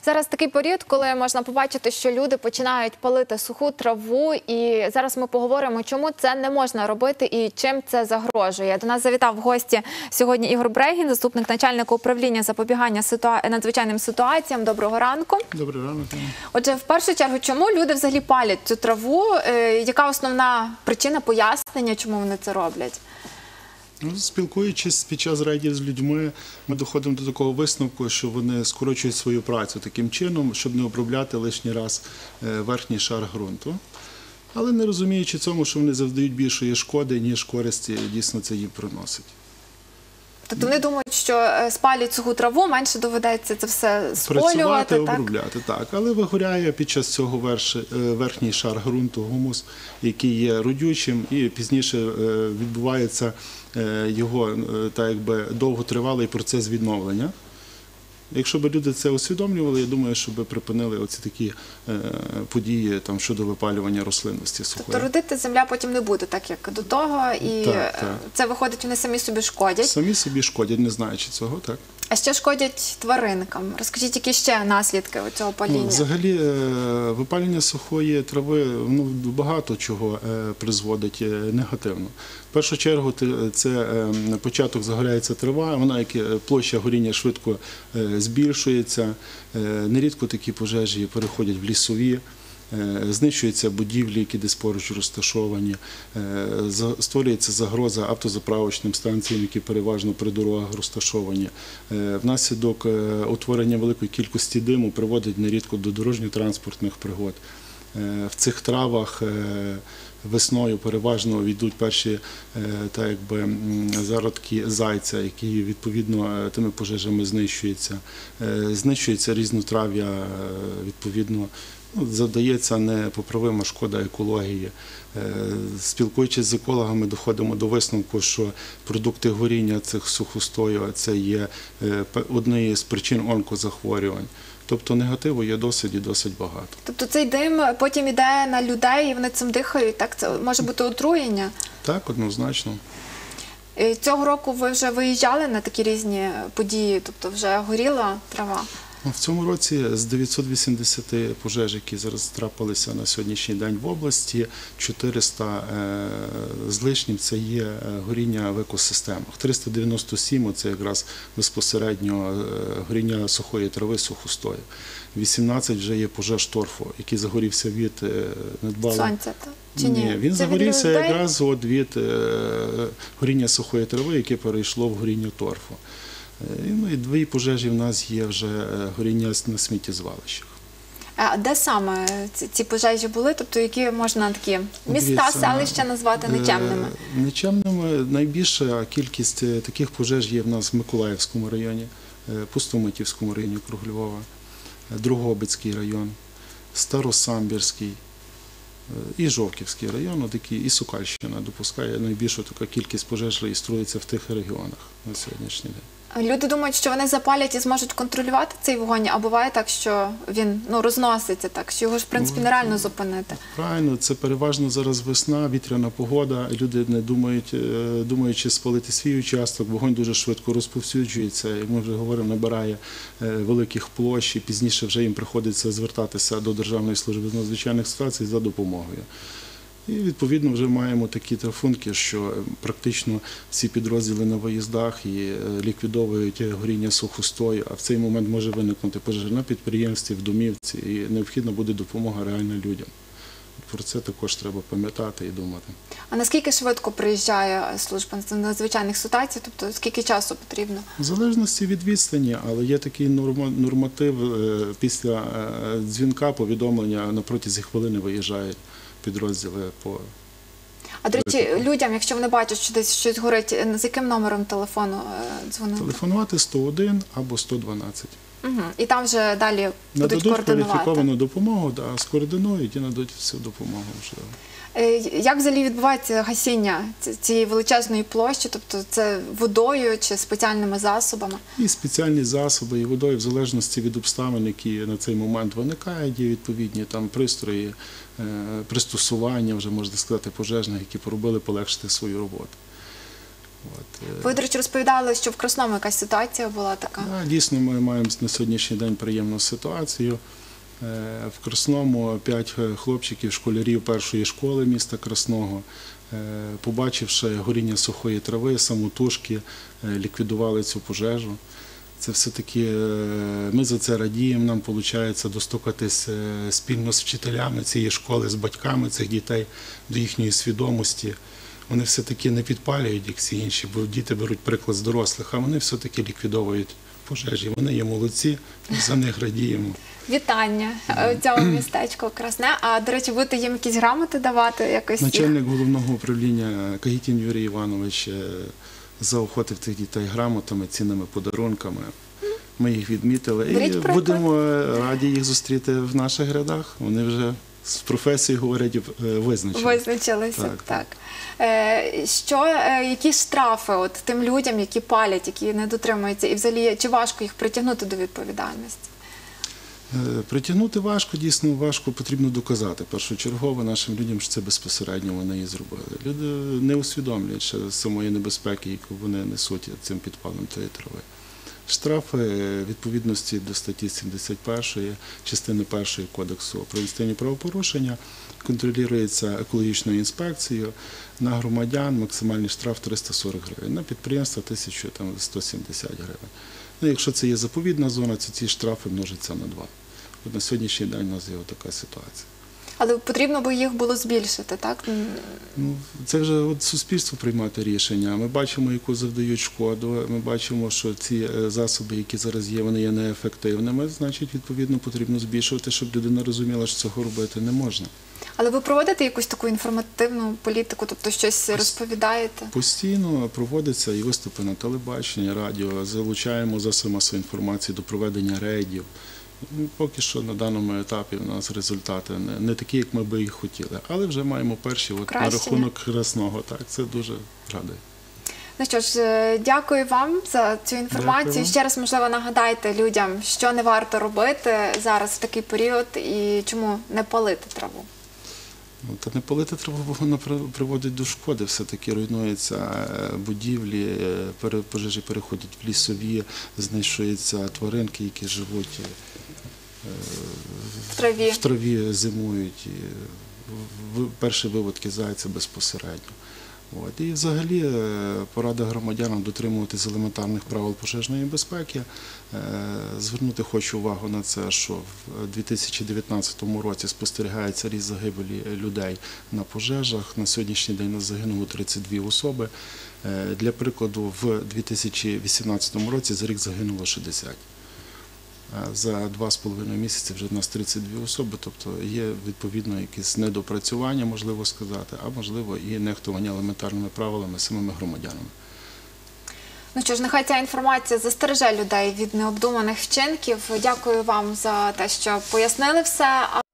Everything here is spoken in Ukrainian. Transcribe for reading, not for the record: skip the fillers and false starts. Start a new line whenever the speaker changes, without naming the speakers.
Зараз такий період, коли можна побачити, що люди починають палити суху траву, і зараз ми поговоримо, чому це не можна робити і чим це загрожує. До нас завітав в гості сьогодні Ігор Брегін, заступник начальника управління запобігання надзвичайним ситуаціям. Доброго ранку.
Добрий ранок.
Отже, в першу чергу, чому люди взагалі палять цю траву? Яка основна причина, пояснення, чому вони це роблять?
Спілкуючись під час рейдів з людьми, ми доходимо до такого висновку, що вони скорочують свою працю таким чином, щоб не обробляти лишній раз верхній шар ґрунту. Але не розуміючи цьому, що вони завдають більшої шкоди, ніж користі дійсно це їм приносить.
Тобто вони думають, що спалять суху траву, менше доведеться це все сполювати,
працювати, обробляти, так. Але вигоряє під час цього верхній шар ґрунту, гумус, який є родючим, і пізніше відбувається його довготривалий процес відновлення. Якщо б люди це усвідомлювали, я думаю, що б припинили оці такі події щодо випалювання рослинності сухої.
Тобто родити земля потім не буде так, як до того, і це виходить, вони самі собі шкодять?
Самі собі шкодять, не знаючи цього, так.
А що шкодять тваринкам? Розкажіть, які ще наслідки цього паління?
Взагалі, випалення сухої трави багато чого призводить негативно. В першу чергу, це на початок загоряється трава, вона, як площа горіння, швидко збільшується. Нерідко такі пожежі переходять в лісові. Знищуються будівлі, які десь поруч розташовані, створюється загроза автозаправочним станціям, які переважно при дорогах розташовані. Внаслідок утворення великої кількості диму приводить нерідко до дорожньо-транспортних пригод. В цих травах весною переважно йдуть перші зародки зайця, які відповідно тими пожежами знищуються. Знищується різнотрав'я, відповідно, завдається непоправима шкода екології. Спілкуючись з екологами, доходимо до висновку, що продукти горіння цих сухостою – це є однією з причин онкозахворювань. Тобто негативу є досить багато.
Тобто цей дим потім йде на людей і вони цим дихають, так? Це може бути отруєння?
Так, однозначно.
Цього року ви вже виїжджали на такі різні події, тобто вже горіла трава?
В цьому році з 980 пожеж, які зараз трапилися на сьогоднішній день в області, 400 з лишнім – це є горіння в екосистемах. 397 – це якраз безпосередньо горіння сухої трави, сухостою. 18 вже є пожеж торфу, який загорівся від недбало.
Сонця, так? Чи ні?
Ні, він загорівся якраз від горіння сухої трави, яке перейшло в горіння торфу. І дві пожежі в нас є вже горіння на сміттєзвалищах.
А де саме ці пожежі були? Тобто які можна такі міста, селища назвати нечемними?
Нечемними найбільша кількість таких пожеж є в нас в Миколаївському районі, Пустомитівському районі округу Львова, Дрогобицький район, Старосамбірський і Жовківський район, і Сокальщина допускає найбільшу таку кількість пожеж реєструється в тих регіонах на сьогоднішній день.
Люди думають, що вони запалять і зможуть контролювати цей вогонь, а буває так, що він розноситься так, що його ж в принципі нереально зупинити.
Правильно, це переважно зараз весна, вітряна погода, люди не думаючи спалити свій участок, вогонь дуже швидко розповсюджується, як ми вже говоримо, набирає великих площ, і пізніше вже їм приходиться звертатися до Державної служби з надзвичайних ситуацій за допомогою. І, відповідно, вже маємо такі трафунки, що практично всі підрозділи на виїздах і ліквідовують горіння сухостою, а в цей момент може виникнути пожежа на підприємстві, в домівці, і необхідна буде допомога реально людям. Про це також треба пам'ятати і думати.
А наскільки швидко приїжджає служба з надзвичайних ситуацій, тобто скільки часу потрібно?
В залежності від відстані, але є такий норматив, після дзвінка, повідомлення на протязі хвилини виїжджають підрозділи по...
А, до речі, людям, якщо вони бачать, що десь щось горить, з яким номером телефону дзвонити?
Телефонувати 101 або 112.
І там вже далі будуть
нададуть
координувати?
кваліфіковану допомогу, скоординують і нададуть всю допомогу.
Як взагалі відбувається гасіння цієї величезної площі? Тобто це водою чи спеціальними засобами?
І спеціальні засоби, і водою, в залежності від обставин, які на цей момент виникають, є відповідні пристрої, пристосування, вже можна сказати, пожежних, які поробили полегшити свою роботу. От.
Ви, до речі, розповідали, що в Красному якась ситуація була така.
Дійсно, ми маємо на сьогоднішній день приємну ситуацію. В Красному 5 хлопчиків, школярів першої школи міста Красного, побачивши горіння сухої трави, самотужки, ліквідували цю пожежу. Це все-таки ми за це радіємо, нам виходить достукатись спільно з вчителями цієї школи, з батьками цих дітей до їхньої свідомості. Вони все-таки не підпалюють, як всі інші, бо діти беруть приклад з дорослих, а вони все-таки ліквідовують пожежі. Вони є молодці, ми за них радіємо.
Вітання цьому містечку Красне. А, до речі, будете їм якісь грамоти давати? Якось
Начальник головного управління Кагітін Юрій Іванович заохотив тих дітей грамотами, цінними подарунками. Ми їх відмітили і
Беріть приклад.
будемо раді їх зустріти в наших рядах. Вони вже з професією, говорять, визначилися.
Визначилися, так. Які штрафи от тим людям, які палять, які не дотримуються, і взагалі чи важко їх притягнути до відповідальності?
Притягнути важко, дійсно важко, потрібно доказати першочергово нашим людям, що це безпосередньо вони і зробили. Люди не усвідомлюють ще самої небезпеки, яку вони несуть цим підпалом тої трави. Штрафи відповідності до статті 71 частини 1 Кодексу про адміністративні правопорушення контролюється екологічною інспекцією. На громадян максимальний штраф 340 гривень, на підприємства 1170 гривень. Ну, якщо це є заповідна зона, то ці штрафи множаться на 2. От на сьогоднішній день у нас є така ситуація.
Але потрібно би їх було збільшити, так?
Ну, це вже от суспільство приймати рішення. Ми бачимо, яку завдають шкоду, ми бачимо, що ці засоби, які зараз є, вони є неефективними, значить, відповідно, потрібно збільшувати, щоб людина розуміла, що цього робити не можна.
Але ви проводите якусь таку інформативну політику, тобто щось розповідаєте?
Постійно проводяться і виступи на телебаченні, радіо, залучаємо засоби масової інформації до проведення рейдів. Поки що на даному етапі у нас результати не такі, як ми би їх хотіли, але вже маємо перші на рахунок Красного. Так, це дуже радує.
Ну що ж, дякую вам за цю інформацію.
Дякую.
Ще раз, можливо, нагадайте людям, що не варто робити зараз в такий період і чому не палити траву.
Та не палити траву, бо вона приводить до шкоди. Все-таки руйнуються будівлі, пожежі переходять в лісові, знищуються тваринки, які живуть в траві зимують. І перші виводки зайця безпосередньо. От. І взагалі порада громадянам дотримуватись елементарних правил пожежної безпеки. Звернути хочу увагу на це, що в 2019 році спостерігається ріст загибелі людей на пожежах. На сьогоднішній день у нас загинуло 32 особи. Для прикладу, в 2018 році за рік загинуло 60. За 2,5 місяці вже в нас 32 особи, тобто є відповідно якесь недопрацювання, можливо сказати, а можливо і нехтування елементарними правилами самими громадянами.
Ну що ж, нехай ця інформація застереже людей від необдуманих вчинків. Дякую вам за те, що пояснили все.